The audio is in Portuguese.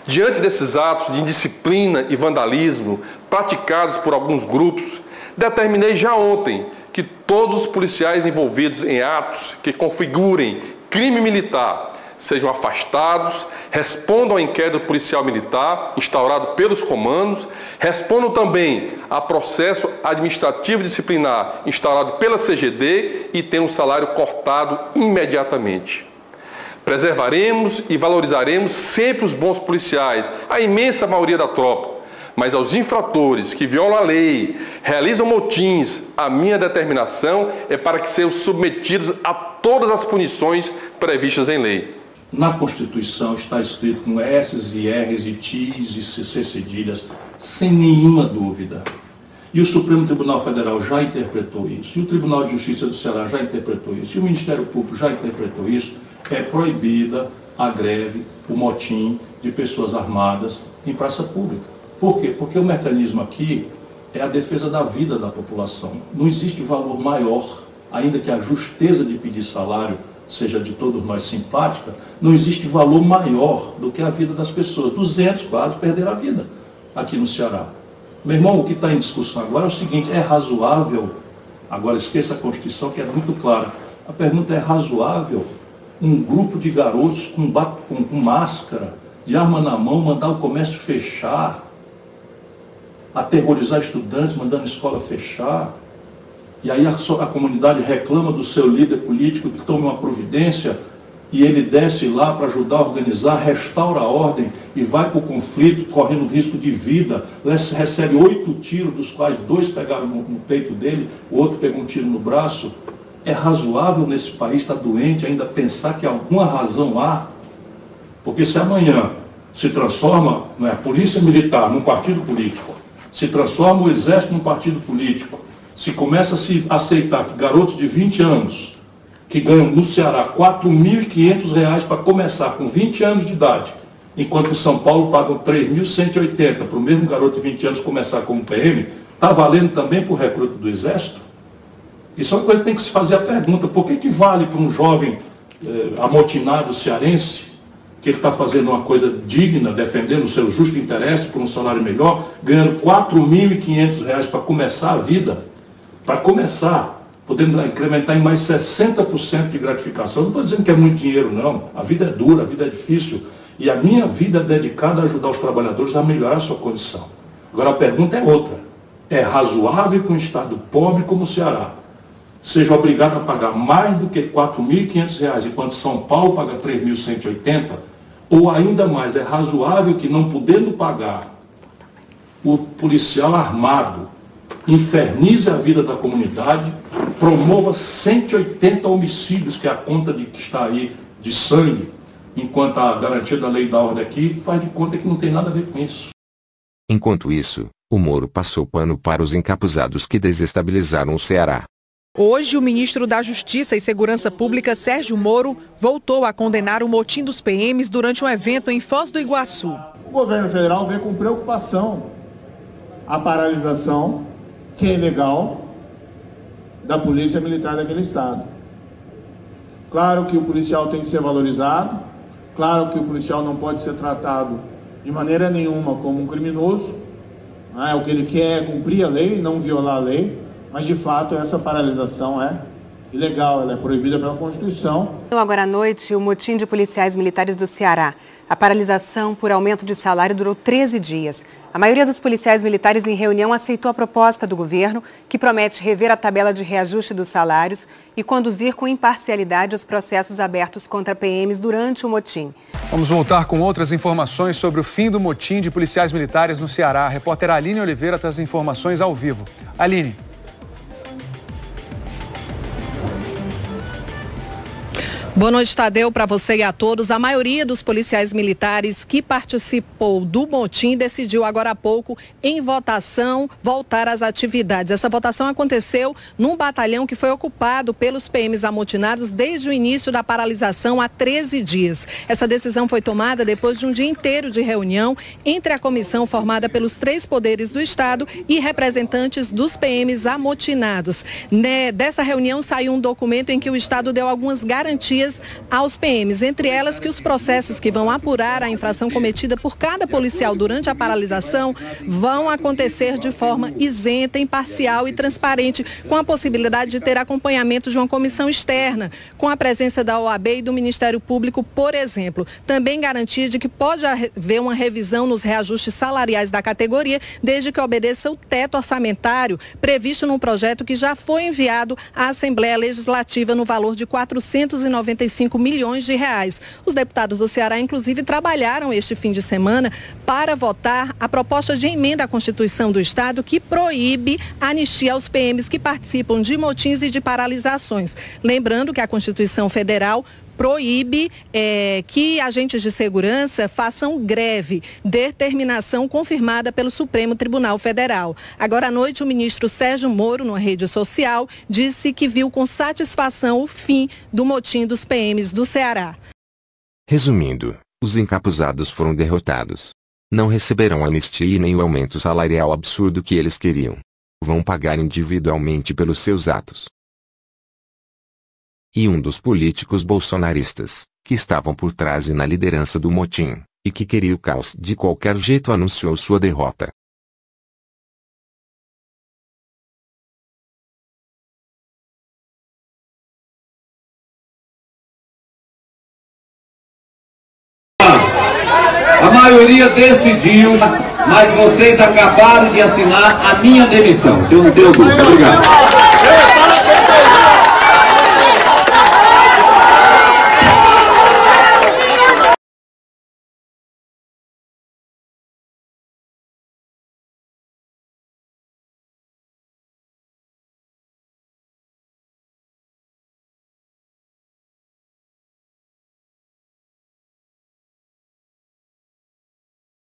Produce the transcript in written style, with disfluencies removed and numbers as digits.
Diante desses atos de indisciplina e vandalismo praticados por alguns grupos, determinei já ontem que todos os policiais envolvidos em atos que configurem crime militar sejam afastados, respondam ao inquérito policial militar instaurado pelos comandos, respondam também a processo administrativo disciplinar instaurado pela CGD e tenham o salário cortado imediatamente. Preservaremos e valorizaremos sempre os bons policiais, a imensa maioria da tropa, mas aos infratores que violam a lei, realizam motins, a minha determinação é para que sejam submetidos a todas as punições previstas em lei. Na Constituição está escrito com S's e R's e T's e C cedilhas, sem nenhuma dúvida. E o Supremo Tribunal Federal já interpretou isso, e o Tribunal de Justiça do Ceará já interpretou isso, e o Ministério Público já interpretou isso. É proibida a greve, o motim de pessoas armadas em praça pública. Por quê? Porque o mecanismo aqui é a defesa da vida da população. Não existe valor maior, ainda que a justeza de pedir salário seja de todos nós simpática, não existe valor maior do que a vida das pessoas. 200 quase perderam a vida aqui no Ceará. Meu irmão, o que está em discussão agora é o seguinte: é razoável, agora esqueça a Constituição que é muito clara, a pergunta é razoável um grupo de garotos com máscara, de arma na mão, mandar o comércio fechar, aterrorizar estudantes, mandando a escola fechar, e aí a comunidade reclama do seu líder político que tome uma providência, e ele desce lá para ajudar a organizar, restaura a ordem e vai para o conflito, correndo risco de vida, recebe 8 tiros, dos quais 2 pegaram no peito dele, o outro pegou um tiro no braço. É razoável nesse país estar doente ainda pensar que alguma razão há? Porque se amanhã se transforma a polícia militar num partido político, se transforma o exército num partido político, se começa a se aceitar que garotos de 20 anos, que ganham no Ceará R$ 4.500 para começar com 20 anos de idade, enquanto em São Paulo pagam R$ 3.180 para o mesmo garoto de 20 anos começar como PM, está valendo também para o recruto do exército? Isso é uma coisa que tem que se fazer a pergunta: por que vale para um jovem amotinado cearense, que ele está fazendo uma coisa digna, defendendo o seu justo interesse por um salário melhor, ganhando R$ 4.500 para começar a vida, para começar, podendo incrementar em mais 60% de gratificação? Não estou dizendo que é muito dinheiro, não. A vida é dura, a vida é difícil, e a minha vida é dedicada a ajudar os trabalhadores a melhorar a sua condição. Agora a pergunta é outra: é razoável que um estado pobre como o Ceará seja obrigado a pagar mais do que R$ 4.500, enquanto São Paulo paga R$ 3.180, ou ainda mais, é razoável que, não podendo pagar, o policial armado infernize a vida da comunidade, promova 180 homicídios, que é a conta que está aí de sangue, enquanto a garantia da lei e da ordem aqui faz de conta que não tem nada a ver com isso. Enquanto isso, o Moro passou pano para os encapuzados que desestabilizaram o Ceará. Hoje, o ministro da Justiça e Segurança Pública, Sérgio Moro, voltou a condenar o motim dos PMs durante um evento em Foz do Iguaçu. O governo federal vê com preocupação a paralisação, que é ilegal, da polícia militar daquele estado. Claro que o policial tem que ser valorizado, claro que o policial não pode ser tratado de maneira nenhuma como um criminoso. O que ele quer é cumprir a lei, não violar a lei. Mas, de fato, essa paralisação é ilegal, ela é proibida pela Constituição. Agora à noite, o motim de policiais militares do Ceará. A paralisação por aumento de salário durou 13 dias. A maioria dos policiais militares em reunião aceitou a proposta do governo, que promete rever a tabela de reajuste dos salários e conduzir com imparcialidade os processos abertos contra PMs durante o motim. Vamos voltar com outras informações sobre o fim do motim de policiais militares no Ceará. A repórter Aline Oliveira traz informações ao vivo. Aline. Boa noite, Tadeu, para você e a todos. A maioria dos policiais militares que participou do motim decidiu agora há pouco, em votação, voltar às atividades. Essa votação aconteceu num batalhão que foi ocupado pelos PMs amotinados desde o início da paralisação há 13 dias. Essa decisão foi tomada depois de um dia inteiro de reunião entre a comissão formada pelos 3 poderes do Estado e representantes dos PMs amotinados. Dessa reunião saiu um documento em que o Estado deu algumas garantias regalias aos PMs, entre elas que os processos que vão apurar a infração cometida por cada policial durante a paralisação vão acontecer de forma isenta, imparcial e transparente, com a possibilidade de ter acompanhamento de uma comissão externa, com a presença da OAB e do Ministério Público, por exemplo. Também garantia de que pode haver uma revisão nos reajustes salariais da categoria, desde que obedeça o teto orçamentário previsto num projeto que já foi enviado à Assembleia Legislativa no valor de 495 milhões de reais. Os deputados do Ceará, inclusive, trabalharam este fim de semana para votar a proposta de emenda à Constituição do Estado que proíbe a anistia aos PMs que participam de motins e de paralisações. Lembrando que a Constituição Federal proíbe que agentes de segurança façam greve, determinação confirmada pelo Supremo Tribunal Federal. Agora à noite, o ministro Sérgio Moro, numa rede social, disse que viu com satisfação o fim do motim dos PMs do Ceará. Resumindo, os encapuzados foram derrotados. Não receberão anistia e nem o aumento salarial absurdo que eles queriam. Vão pagar individualmente pelos seus atos. E um dos políticos bolsonaristas, que estavam por trás e na liderança do motim, e que queria o caos de qualquer jeito, anunciou sua derrota. A maioria decidiu, mas vocês acabaram de assinar a minha demissão. Eu não tenho dúvida. Obrigado.